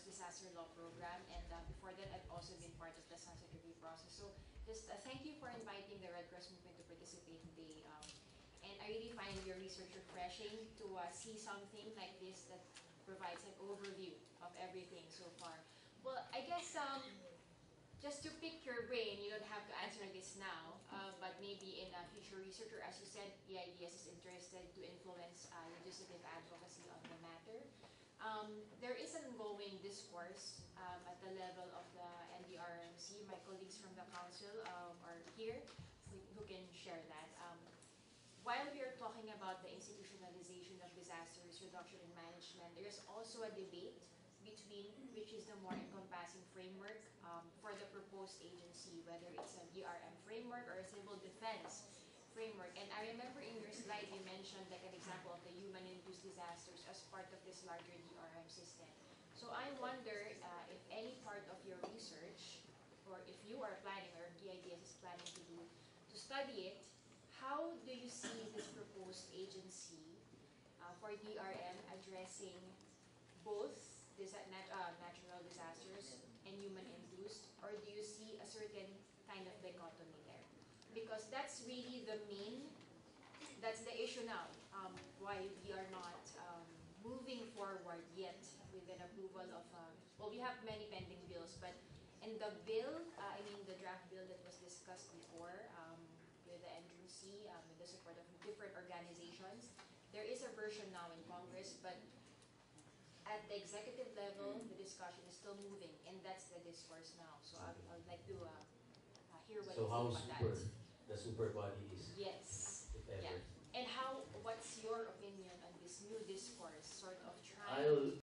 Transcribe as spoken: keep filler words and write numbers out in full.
Disaster Law Program, and uh, before that, I've also been part of the sunset review process. So just uh, thank you for inviting the Red Cross Movement to participate today. Um, and I really find your research refreshing to uh, see something like this that provides an overview of everything so far. Well, I guess um, just to pick your brain, you don't have to answer this now, uh, but maybe in a future research, or as you said, the I D S is interested to influence uh, legislative advocacy on the matter. Um, there is an ongoing discourse um, at the level of the N D R M C. My colleagues from the council um, are here who, who can share that. Um, while we are talking about the institutionalization of disaster risk reduction and management, there is also a debate between which is the more encompassing framework um, for the proposed agency, whether it's a D R M framework or a civil defense framework. And I remember in your slide you mentioned like an example of the human-induced disasters as part of this larger D R M system. So I wonder uh, if any part of your research, or if you are planning, or D I D S is planning to do, to study it, how do you see this proposed agency uh, for D R M addressing both Dis nat uh, natural disasters and human-induced, or do you see a certain kind of dichotomy there? Because that's really the main, that's the issue now, um, why we are not um, moving forward yet with an approval of, uh, well, we have many pending bills, but in the bill, uh, I mean the draft bill that was discussed before um, with the N D R C, um, with the support of different organizations, there is a version now in Congress, but at the executive level, the discussion is still moving, and that's the discourse now. So I would like to uh, uh, hear what so you how think about super that. the super body is. Yes. If ever. Yeah. And how? What's your opinion on this new discourse, sort of trying? I'll